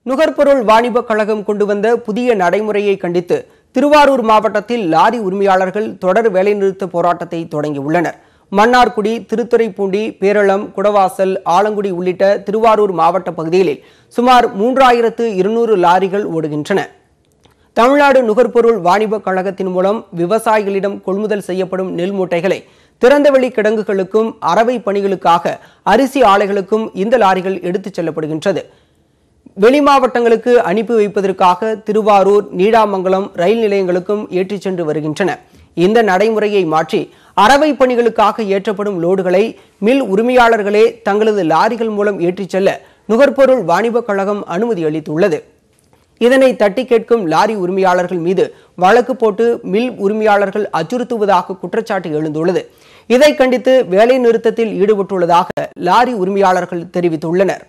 நுகர்பொருள் வாணிபக் கழகம் கொண்டு வந்த புதிய நடைமுறையை கண்டித்து திருவாரூர் மாவட்டத்தில் லாரி உரிமையாளர்கள் தொடர் வேலைநிறுத்த போராட்டத்தை தொடங்கியுள்ளனர். மன்னார்குடி, திருத்துறைப்பூண்டி, பேரளம், குடவாசல், ஆலங்குடி உள்ளிட்ட திருவாரூர் மாவட்ட பகுதிகளில் சுமார் 3200 லாரிகள் ஓடுகின்றன. தமிழ்நாடு நுகர்பொருள் வாணிபக் கழகத்தின் மூலம் விவசாயிகளிடம் கொள்முதல் செய்யப்படும் நெல் மூட்டைகளை திறந்தவெளி கிடங்குகளுக்கும் அரவை பணிகளுக்காக அரிசி ஆலைகளுக்கும் இந்த லாரிகள் எடுத்துச் செல்லப்படுகின்றது. வெளி மாவட்டங்களுக்கு அனுப்பி வைப்பதற்காக திருவாரூர், நீடாமங்கலம் ரயில் நிலையங்களுக்கும் ஏற்றிச் சென்று வருகின்றன. இந்த நடைமுறையை மாற்றி அரவை பணிகளுக்காக ஏற்றப்படும் லோடுகளை மில் உரிமையாளர்களே தங்களது லாரிகள் மூலம் ஏற்றிச் செல்ல நுகர்பொருள் வாணிபக் கழகம் அனுமதி அளித்துள்ளது. இதனை தட்டி கேட்கும் லாரி உரிமையாளர்கள் மீது வழக்கு போட்டு மில் உரிமையாளர்கள் அச்சுறுத்துவதாக குற்றச்சாட்டு எழுந்துள்ளது. இதை கண்டித்து வேலை நிறுத்தத்தில் ஈடுபட்டுள்ளதாக லாரி உரிமையாளர்கள் தெரிவித்துள்ளனர்.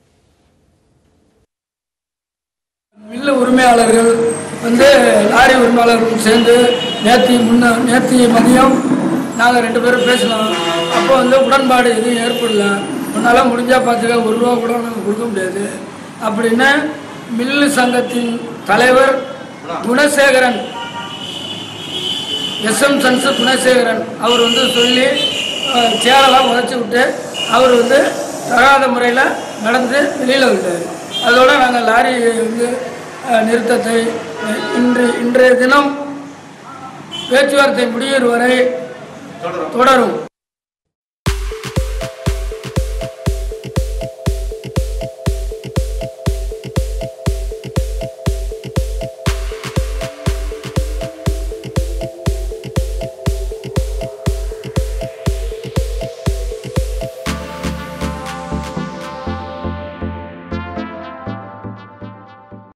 மில் உரிமையாளர்கள் லாரி உரிமையாளர்கள் சேர்ந்து நேற்று மதியம் நாங்கள் 2 பேரும் பேசலாம். அப்போ உடன்பாடு எதுவும் ஏற்படல. உன்னால் முடிஞ்சால் பார்த்துக்க, 1 ரூபா கூட நாங்கள் கொடுக்க முடியாது அப்படின்னு மில்லு சங்கத்தின் தலைவர் குணசேகரன், எஸ்எம் சன்ஸ் குணசேகரன் அவர் சொல்லி சேரெல்லாம் உதச்சி விட்டு அவர் தகாத முறையில் நடந்து வெளியில் விட்டார். அதோடு நாங்கள் லாரி நிறுத்தத்தை இன்றைய தினம் பேச்சுவார்த்தை முடியும் வரை தொடரும்.